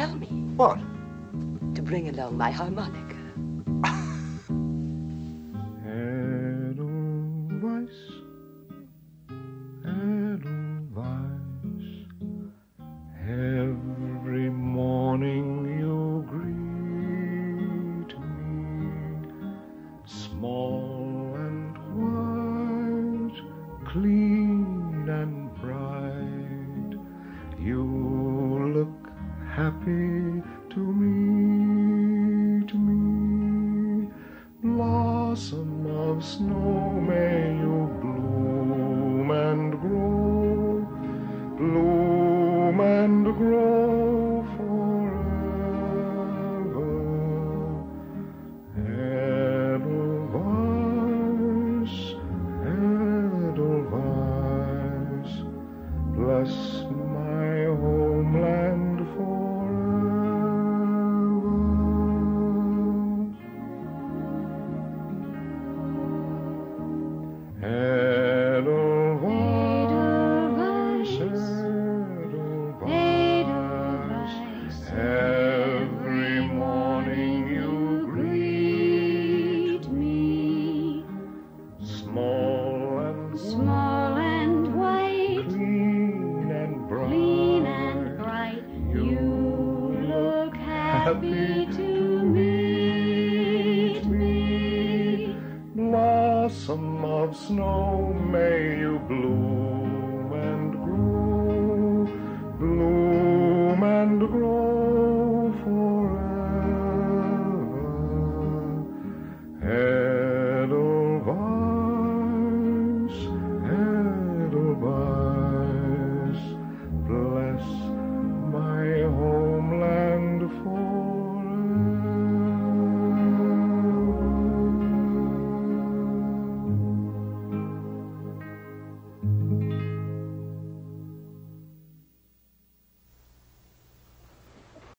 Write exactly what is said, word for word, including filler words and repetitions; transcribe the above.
tell me? What? To bring along my harmonica. Edelweiss, Edelweiss, every morning you greet me, small and white, clean and bright, you look happy to meet me. Blossom of snow, may you bloom and grow, bloom and grow forever. Edelweiss, Edelweiss, bless my homeland forever. Edelweiss, Edelweiss, every morning you greet me, small and Small and white, clean and bright, clean and bright, you look happy to meet me. Blossom of snow, may you bloom